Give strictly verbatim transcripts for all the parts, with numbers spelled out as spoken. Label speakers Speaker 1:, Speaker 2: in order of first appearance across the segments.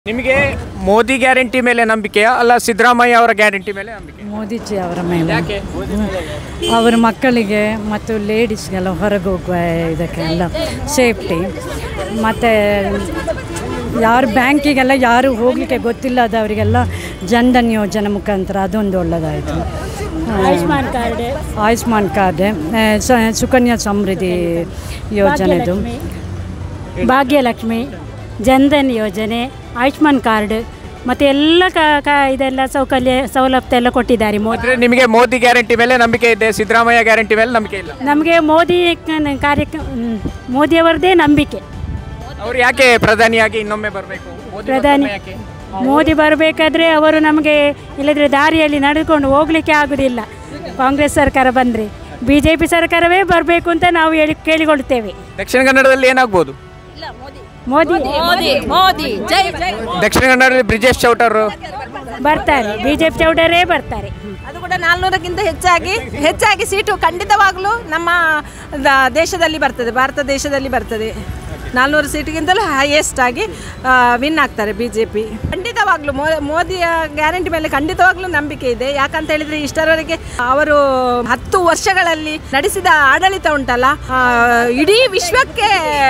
Speaker 1: ನಿಮಗೆ ಮೋದಿ ಗ್ಯಾರಂಟಿ ಮೇಲೆ ನಂಬಿಕೆಯಾ ಅಲ್ಲ ಸಿದ್ದರಾಮಯ್ಯ ಅವರ ಗ್ಯಾರಂಟಿ ಮೇಲೆ ನಂಬಿಕೆ?
Speaker 2: ಮೋದಿಜಿ ಅವರ ಮೇಲೆ.
Speaker 1: ಯಾಕೆ?
Speaker 2: ಅವರ ಮಕ್ಕಳಿಗೆ ಮತ್ತು ಲೇಡೀಸ್ಗೆಲ್ಲ ಹೊರಗೆ ಹೋಗುವ ಇದಕ್ಕೆಲ್ಲ ಸೇಫ್ಟಿ, ಮತ್ತು ಯಾರು ಬ್ಯಾಂಕಿಗೆಲ್ಲ ಯಾರು ಹೋಗಲಿಕ್ಕೆ ಗೊತ್ತಿಲ್ಲದವರಿಗೆಲ್ಲ ಜನ್ಧನ್ ಯೋಜನೆ ಮುಖಾಂತರ ಅದೊಂದು ಒಳ್ಳೆಯದಾಯಿತು.
Speaker 3: ಆಯುಷ್ಮಾನ್ ಕಾರ್ಡ್
Speaker 2: ಆಯುಷ್ಮಾನ್ ಕಾರ್ಡ್, ಸುಕನ್ಯಾ ಸಮೃದ್ಧಿ ಯೋಜನೆದು,
Speaker 3: ಭಾಗ್ಯಲಕ್ಷ್ಮಿ, ಜನ್ಧನ್ ಯೋಜನೆ, ಆಯುಷ್ಮಾನ್ ಕಾರ್ಡ್ ಮತ್ತು ಎಲ್ಲ ಕ ಕ ಇದೆಲ್ಲ ಸೌಕರ್ಯ ಸೌಲಭ್ಯ ಎಲ್ಲ ಕೊಟ್ಟಿದ್ದಾರೆ ಮೋದಿ.
Speaker 1: ನಿಮಗೆ ಮೋದಿ ಗ್ಯಾರಂಟಿ ಮೇಲೆ ನಂಬಿಕೆ ಇದೆ, ಸಿದ್ದರಾಮಯ್ಯ ಗ್ಯಾರಂಟಿ ಮೇಲೆ ನಂಬಿಕೆ ಇಲ್ಲ?
Speaker 3: ನಮಗೆ ಮೋದಿ ಕಾರ್ಯಕ್ರಮ ಮೋದಿಯವರದೇ ನಂಬಿಕೆ.
Speaker 1: ಅವರು ಯಾಕೆ ಪ್ರಧಾನಿಯಾಗಿ ಇನ್ನೊಮ್ಮೆ ಬರಬೇಕು?
Speaker 3: ಪ್ರಧಾನಿ ಮೋದಿ ಬರಬೇಕಾದ್ರೆ ಅವರು ನಮಗೆ ಇಲ್ಲದ್ರೆ ದಾರಿಯಲ್ಲಿ ನಡೆದುಕೊಂಡು ಹೋಗಲಿಕ್ಕೆ ಆಗೋದಿಲ್ಲ. ಕಾಂಗ್ರೆಸ್ ಸರ್ಕಾರ ಬಂದರೆ ಬಿ ಜೆ ಪಿ ಸರ್ಕಾರವೇ ಬರಬೇಕು ಅಂತ ನಾವು ಹೇಳಿ ಕೇಳಿಕೊಳ್ಳುತ್ತೇವೆ.
Speaker 1: ದಕ್ಷಿಣ ಕನ್ನಡದಲ್ಲಿ ಏನಾಗ್ಬೋದು?
Speaker 3: ಮೋದಿ ಮೋದಿ ಜೈ
Speaker 1: ದಕ್ಷಿಣ ಕನ್ನಡದಲ್ಲಿ ಬ್ರಿಜೇಶ್ ಚೌಟರ್
Speaker 3: ಬರ್ತಾರೆ, ಬಿಜೆಪಿ ಚೌಡರೇ ಬರ್ತಾರೆ.
Speaker 4: ಅದು ಕೂಡ ನಾಲ್ನೂರಕ್ಕಿಂತ ಹೆಚ್ಚಾಗಿ ಹೆಚ್ಚಾಗಿ ಸೀಟು ಖಂಡಿತವಾಗಲೂ ನಮ್ಮ ದೇಶದಲ್ಲಿ ಬರ್ತದೆ, ಭಾರತ ದೇಶದಲ್ಲಿ ಬರ್ತದೆ. ನಾಲ್ನೂರು ಸೀಟಿಗಿಂತಲೂ ಹೈಯೆಸ್ಟ್ ಆಗಿ ವಿನ್ ಆಗ್ತಾರೆ ಬಿ ಜೆ ಪಿ. ಖಂಡಿತವಾಗ್ಲೂ ಮೋದಿಯ ಗ್ಯಾರಂಟಿ ಮೇಲೆ ಖಂಡಿತವಾಗ್ಲೂ ನಂಬಿಕೆ ಇದೆ. ಯಾಕಂತ ಹೇಳಿದ್ರೆ ಇಷ್ಟರವರೆಗೆ ಅವರು ಹತ್ತು ವರ್ಷಗಳಲ್ಲಿ ನಡೆಸಿದ ಆಡಳಿತ ಉಂಟಲ್ಲ, ಇಡೀ ವಿಶ್ವಕ್ಕೆ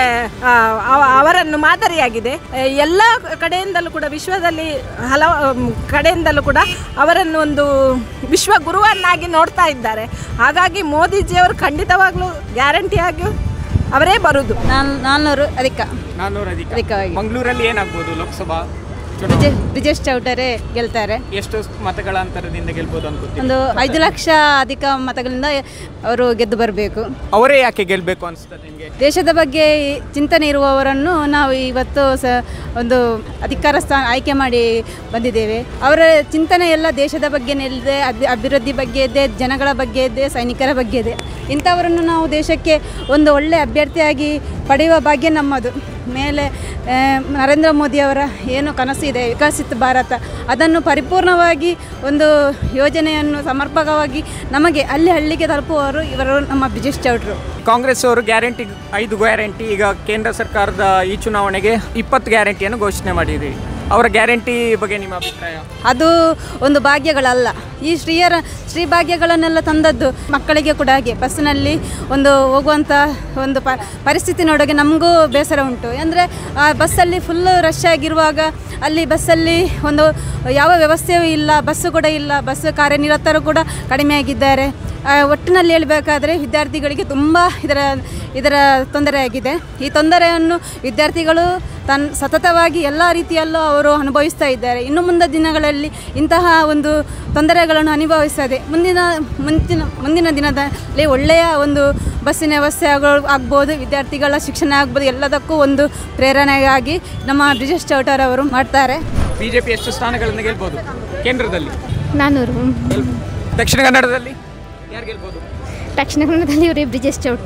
Speaker 4: ಅವರನ್ನು ಮಾದರಿಯಾಗಿದೆ. ಎಲ್ಲ ಕಡೆಯಿಂದಲೂ ಕೂಡ ವಿಶ್ವದಲ್ಲಿ ಹಲವು ಕಡೆಯಿಂದಲೂ ಕೂಡ ಅವರನ್ನು ಒಂದು ವಿಶ್ವ ಗುರುವನ್ನಾಗಿ ನೋಡ್ತಾ ಇದ್ದಾರೆ. ಹಾಗಾಗಿ ಮೋದಿಜಿಯವರು ಖಂಡಿತವಾಗ್ಲೂ ಗ್ಯಾರಂಟಿಯಾಗಿ ಅವರೇ ಬರುವುದು.
Speaker 5: ನಾಲ್ನೂರು ಅಧಿಕ
Speaker 1: ನಾನ್ನೂರು ಅಧಿಕ.
Speaker 5: ಅಧಿಕವಾಗಿ
Speaker 1: ಮಂಗಳೂರಲ್ಲಿ ಏನಾಗ್ಬೋದು ಲೋಕಸಭಾ
Speaker 5: ಬ್ರಿಜೇಶ್ ಚೌಟರೇ ಗೆಲ್ತಾರೆ.
Speaker 1: ಎಷ್ಟು ಮತಗಳ ಅಂತರದಿಂದ ಗೆಲ್ಬೋದು ಅನ್ಕೋತೀವಿ?
Speaker 5: ಒಂದು ಐದು ಲಕ್ಷ ಅಧಿಕ ಮತಗಳಿಂದ ಅವರು ಗೆದ್ದು ಬರಬೇಕು.
Speaker 1: ಅವರೇ ಯಾಕೆ ಗೆಲ್ಲಬೇಕು ಅನಿಸ್ತದೆ ನಿಮಗೆ?
Speaker 5: ದೇಶದ ಬಗ್ಗೆ ಚಿಂತನೆ ಇರುವವರನ್ನು ನಾವು ಇವತ್ತು ಸ ಒಂದು ಅಧಿಕಾರ ಸ್ಥಾನ ಆಯ್ಕೆ ಮಾಡಿ ಬಂದಿದ್ದೇವೆ. ಅವರ ಚಿಂತನೆ ಎಲ್ಲ ದೇಶದ ಬಗ್ಗೆನೇ ಇದೆ, ಅಭಿ ಅಭಿವೃದ್ಧಿ ಬಗ್ಗೆ ಇದೆ, ಜನಗಳ ಬಗ್ಗೆ ಇದೆ, ಸೈನಿಕರ ಬಗ್ಗೆ ಇದೆ. ಇಂಥವರನ್ನು ನಾವು ದೇಶಕ್ಕೆ ಒಂದು ಒಳ್ಳೆಯ ಅಭ್ಯರ್ಥಿಯಾಗಿ ಪಡೆಯುವ ಭಾಗ್ಯ ನಮ್ಮದು. ಮೇಲೆ ನರೇಂದ್ರ ಮೋದಿಯವರ ಏನು ಕನಸು ಇದೆ ವಿಕಸಿತ ಭಾರತ, ಅದನ್ನು ಪರಿಪೂರ್ಣವಾಗಿ ಒಂದು ಯೋಜನೆಯನ್ನು ಸಮರ್ಪಕವಾಗಿ ನಮಗೆ ಅಲ್ಲಿ ಹಳ್ಳಿಗೆ ತಲುಪುವವರು ಇವರು ನಮ್ಮ ಬ್ರಿಜೇಶ್ ಚೌಟ್ರು.
Speaker 1: ಕಾಂಗ್ರೆಸ್ ಅವರು ಗ್ಯಾರಂಟಿ ಐದು ಗ್ಯಾರಂಟಿ, ಈಗ ಕೇಂದ್ರ ಸರ್ಕಾರದ ಈ ಚುನಾವಣೆಗೆ ಇಪ್ಪತ್ತು ಗ್ಯಾರಂಟಿಯನ್ನು ಘೋಷಣೆ ಮಾಡಿದೆ. ಅವರ ಗ್ಯಾರಂಟಿ ಬಗ್ಗೆ ನಿಮ್ಮ ಅಭಿಪ್ರಾಯ?
Speaker 5: ಅದು ಒಂದು ಭಾಗ್ಯಗಳಲ್ಲ. ಈ ಶ್ರೀಯರ ಶ್ರೀ ಭಾಗ್ಯಗಳನ್ನೆಲ್ಲ ತಂದದ್ದು ಮಕ್ಕಳಿಗೆ ಕೂಡ ಹಾಗೆ ಬಸ್ಸಿನಲ್ಲಿ ಒಂದು ಹೋಗುವಂಥ ಒಂದು ಪ ಪರಿಸ್ಥಿತಿ ನೋಡೋಕೆ ನಮಗೂ ಬೇಸರ ಉಂಟು. ಅಂದರೆ ಆ ಬಸ್ಸಲ್ಲಿ ಫುಲ್ಲು ರಶ್ ಆಗಿರುವಾಗ ಅಲ್ಲಿ ಬಸ್ಸಲ್ಲಿ ಒಂದು ಯಾವ ವ್ಯವಸ್ಥೆಯೂ ಇಲ್ಲ, ಬಸ್ಸು ಕೂಡ ಇಲ್ಲ, ಬಸ್ ಕಾರ್ಯನಿರತರು ಕೂಡ ಕಡಿಮೆಯಾಗಿದ್ದಾರೆ. ಒಟ್ಟಿನಲ್ಲಿ ಹೇಳಬೇಕಾದ್ರೆ ವಿದ್ಯಾರ್ಥಿಗಳಿಗೆ ತುಂಬ ಇದರ ಇದರ ತೊಂದರೆಯಾಗಿದೆ. ಈ ತೊಂದರೆಯನ್ನು ವಿದ್ಯಾರ್ಥಿಗಳು ತನ್ನ ಸತತವಾಗಿ ಎಲ್ಲ ರೀತಿಯಲ್ಲೂ ಅವರು ಅನುಭವಿಸ್ತಾ ಇದ್ದಾರೆ. ಇನ್ನು ಮುಂದೆ ದಿನಗಳಲ್ಲಿ ಇಂತಹ ಒಂದು ತೊಂದರೆಗಳನ್ನು ಅನುಭವಿಸದೆ ಮುಂದಿನ ಮುಂದಿನ ಮುಂದಿನ ದಿನದಲ್ಲಿ ಒಳ್ಳೆಯ ಒಂದು ಬಸ್ಸಿನ ವ್ಯವಸ್ಥೆ ಆಗೋ ಆಗ್ಬೋದು, ವಿದ್ಯಾರ್ಥಿಗಳ ಶಿಕ್ಷಣ ಆಗ್ಬೋದು, ಎಲ್ಲದಕ್ಕೂ ಒಂದು ಪ್ರೇರಣೆಯಾಗಿ ನಮ್ಮ ಬ್ರಿಜೇಶ್ ಚೌಟರ್ ಅವರು ಮಾಡ್ತಾರೆ.
Speaker 1: ಬಿಜೆಪಿ ಎಷ್ಟು ಸ್ಥಾನಗಳನ್ನು ಗೆಲ್ಬೋದು ಕೇಂದ್ರದಲ್ಲಿ?
Speaker 6: ನಾನ್ನೂರು.
Speaker 1: ದಕ್ಷಿಣ ಕನ್ನಡದಲ್ಲಿ ಯಾರು ಗೆಲ್ಬೋದು?
Speaker 6: ದಕ್ಷಿಣ ಕನ್ನಡದಲ್ಲಿ ಇವರೇ ಬ್ರಿಜೇಶ್ ಚೌಟ.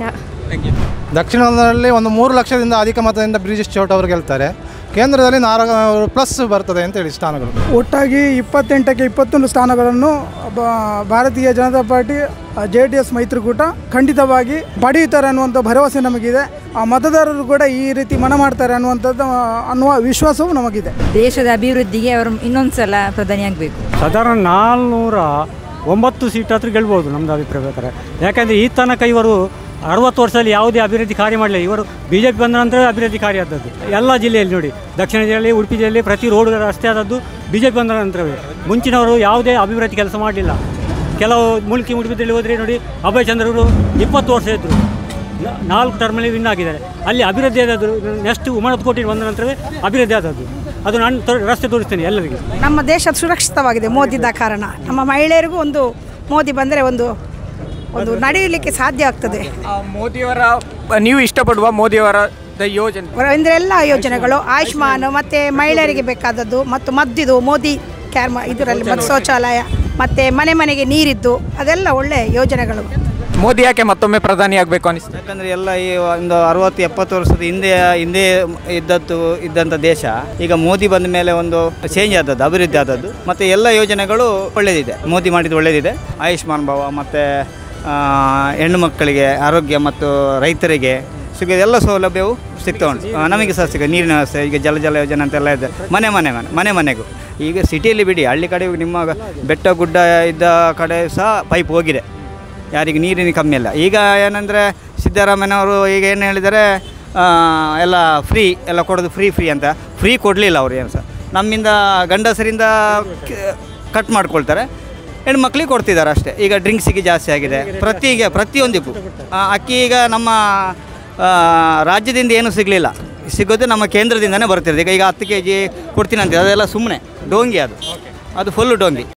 Speaker 7: ದಕ್ಷಿಣ ಕನ್ನಡದಲ್ಲಿ ಒಂದು ಮೂರು ಲಕ್ಷದಿಂದ ಅಧಿಕ ಮತದಿಂದ ಬ್ರಿಜೇಶ್ ಚೌಟ ಅವರು ಗೆಲ್ತಾರೆ. ಕೇಂದ್ರದಲ್ಲಿ ನಾಲ್ಕು ಪ್ಲಸ್ ಬರ್ತದೆ ಅಂತೇಳಿ ಸ್ಥಾನಗಳು.
Speaker 8: ಒಟ್ಟಾಗಿ ಇಪ್ಪತ್ತೆಂಟಕ್ಕೆ ಇಪ್ಪತ್ತೊಂದು ಸ್ಥಾನಗಳನ್ನು Bharatiya Janata party J D S ಮೈತ್ರಿಕೂಟ ಖಂಡಿತವಾಗಿ ಪಡೆಯುತ್ತಾರೆ ಅನ್ನುವಂಥ ಭರವಸೆ ನಮಗಿದೆ. ಆ ಮತದಾರರು ಕೂಡ ಈ ರೀತಿ ಮನ ಮಾಡ್ತಾರೆ ಅನ್ನುವಂಥದ್ದು ಅನ್ನುವ ವಿಶ್ವಾಸವೂ ನಮಗಿದೆ.
Speaker 9: ದೇಶದ ಅಭಿವೃದ್ಧಿಗೆ ಅವರು ಇನ್ನೊಂದು ಸಲ ಪ್ರಧಾನಿ ಆಗಬೇಕು.
Speaker 10: ಸಾಧಾರಣ ನಾಲ್ನೂರ ಒಂಬತ್ತು ಸೀಟ್ ಹತ್ರ ಗೆಲ್ಬೋದು ನಮ್ಮದು ಅಭಿಪ್ರಾಯ ಬೇಕಾದ್ರೆ. ಯಾಕೆಂದರೆ ಈ ತನಕ ಇವರು ಅರವತ್ತು ವರ್ಷದಲ್ಲಿ ಯಾವುದೇ ಅಭಿವೃದ್ಧಿ ಕಾರ್ಯ ಮಾಡಲಿಲ್ಲ. ಇವರು ಬಿ ಜೆ ಪಿ ಬಂದ ನಂತರ ಅಭಿವೃದ್ಧಿ ಕಾರ್ಯ ಆದದ್ದು ಎಲ್ಲ ಜಿಲ್ಲೆಯಲ್ಲಿ ನೋಡಿ. ದಕ್ಷಿಣ ಜಿಲ್ಲೆಯಲ್ಲಿ, ಉಡುಪಿ ಜಿಲ್ಲೆಯಲ್ಲಿ ಪ್ರತಿ ರೋಡ್ ರಸ್ತೆ ಆದದ್ದು ಬಿ ಜೆ ಪಿ ಬಂದ ನಂತರವೇ. ಮುಂಚಿನವರು ಯಾವುದೇ ಅಭಿವೃದ್ಧಿ ಕೆಲಸ ಮಾಡಲಿಲ್ಲ. ಕೆಲವು ಮುಲ್ಕಿ ಮುಡುಪಿದಲ್ಲಿ ಹೋದರೆ ನೋಡಿ, ಅಭಯ್ ಚಂದ್ರವರು ಇಪ್ಪತ್ತು ವರ್ಷ ಇದ್ದರು, ನಾಲ್ಕು ಟರ್ಮಲ್ಲಿ ವಿನ್ ಆಗಿದ್ದಾರೆ. ಅಲ್ಲಿ ಅಭಿವೃದ್ಧಿ ಆದದ್ದು ನೆಕ್ಸ್ಟ್ ಉಮಣತ್ ಕೋಟಿ ಬಂದ ನಂತರವೇ ಅಭಿವೃದ್ಧಿ ಆದದ್ದು. ಅದು ನಾನು ರಸ್ತೆ ತೋರಿಸ್ತೇನೆ ಎಲ್ಲರಿಗೆ.
Speaker 4: ನಮ್ಮ ದೇಶ ಸುರಕ್ಷಿತವಾಗಿದೆ ಮೋದಿದ ಕಾರಣ. ನಮ್ಮ ಮಹಿಳೆಯರಿಗೂ ಒಂದು ಮೋದಿ ಬಂದರೆ ಒಂದು ಒಂದು ನಡೆಯಲಿಕ್ಕೆ ಸಾಧ್ಯ ಆಗ್ತದೆ.
Speaker 1: ಮೋದಿಯವರ ನೀವು ಇಷ್ಟಪಡುವ ಮೋದಿಯವರ ಯೋಜನೆ
Speaker 4: ಅಂದರೆ ಎಲ್ಲ ಯೋಜನೆಗಳು, ಆಯುಷ್ಮಾನ್ ಮತ್ತು ಮಹಿಳೆಯರಿಗೆ ಬೇಕಾದದ್ದು ಮತ್ತು ಮದ್ದಿದು ಮೋದಿ ಕ್ಯಾರ್ಮ ಇದರಲ್ಲಿ ಮತ್ತು ಶೌಚಾಲಯ ಮತ್ತು ಮನೆ ಮನೆಗೆ ನೀರಿದ್ದು ಅದೆಲ್ಲ ಒಳ್ಳೆಯ ಯೋಜನೆಗಳು.
Speaker 1: ಮೋದಿ ಯಾಕೆ ಮತ್ತೊಮ್ಮೆ ಪ್ರಧಾನಿ ಆಗಬೇಕು ಅನಿಸ್ತದೆ?
Speaker 11: ಯಾಕಂದರೆ ಎಲ್ಲ ಈ ಒಂದು ಅರವತ್ತು ಎಪ್ಪತ್ತು ವರ್ಷದ ಹಿಂದೆ ಹಿಂದೆ ಇದ್ದದ್ದು ಇದ್ದಂಥ ದೇಶ ಈಗ ಮೋದಿ ಬಂದ ಮೇಲೆ ಒಂದು ಚೇಂಜ್ ಆದದ್ದು, ಅಭಿವೃದ್ಧಿ ಆದದ್ದು. ಮತ್ತು ಎಲ್ಲ ಯೋಜನೆಗಳು ಒಳ್ಳೆಯದಿದೆ, ಮೋದಿ ಮಾಡಿದ್ದು ಒಳ್ಳೆಯದಿದೆ. ಆಯುಷ್ಮಾನ್ ಭವ ಮತ್ತು ಹೆಣ್ಣು ಮಕ್ಕಳಿಗೆ ಆರೋಗ್ಯ ಮತ್ತು ರೈತರಿಗೆ ಸಿಗೋದು ಎಲ್ಲ ಸೌಲಭ್ಯವು ಸಿಗ್ತಾ ಉಂಟು. ಆ, ನಮಗೆ ಸಹ ಸಿಗ ನೀರಿನ ವ್ಯವಸ್ಥೆ ಈಗ ಜಲ ಜಲ ಯೋಜನೆ ಅಂತೆಲ್ಲ ಇದೆ, ಮನೆ ಮನೆ ಮನೆ ಮನೆ ಮನೆಗೂ. ಈಗ ಸಿಟಿಯಲ್ಲಿ ಬಿಡಿ, ಹಳ್ಳಿ ಕಡೆ ನಿಮ್ಮ ಬೆಟ್ಟ ಗುಡ್ಡ ಇದ್ದ ಕಡೆ ಸಹ ಪೈಪ್ ಹೋಗಿದೆ, ಯಾರಿಗೆ ನೀರಿನ ಕಮ್ಮಿ ಇಲ್ಲ. ಈಗ ಏನಂದರೆ ಸಿದ್ದರಾಮಯ್ಯನವರು ಈಗ ಏನು ಹೇಳಿದ್ದಾರೆ, ಎಲ್ಲ ಫ್ರೀ ಎಲ್ಲ ಕೊಡೋದು ಫ್ರೀ ಫ್ರೀ ಅಂತ. ಫ್ರೀ ಕೊಡಲಿಲ್ಲ ಅವರು ಏನು ಸಹ. ನಮ್ಮಿಂದ ಗಂಡಸರಿಂದ ಕಟ್ ಮಾಡ್ಕೊಳ್ತಾರೆ, ಹೆಣ್ಮಕ್ಳಿಗೆ ಕೊಡ್ತಿದ್ದಾರೆ ಅಷ್ಟೇ. ಈಗ ಡ್ರಿಂಕ್ಸಿಗೆ ಜಾಸ್ತಿ ಆಗಿದೆ, ಪ್ರತಿಗೆ ಪ್ರತಿಯೊಂದಕ್ಕೂ. ಅಕ್ಕಿ ಈಗ ನಮ್ಮ ರಾಜ್ಯದಿಂದ ಏನೂ ಸಿಗಲಿಲ್ಲ, ಸಿಗೋದು ನಮ್ಮ ಕೇಂದ್ರದಿಂದನೇ ಬರ್ತಿರೋದು. ಈಗ ಈಗ ಹತ್ತು ಕೆ ಜಿ ಕೊಡ್ತೀನಿ ಅಂತ, ಅದೆಲ್ಲ ಸುಮ್ಮನೆ ಡೋಂಗಿ, ಅದು ಅದು ಫುಲ್ಲು ಡೋಂಗಿ.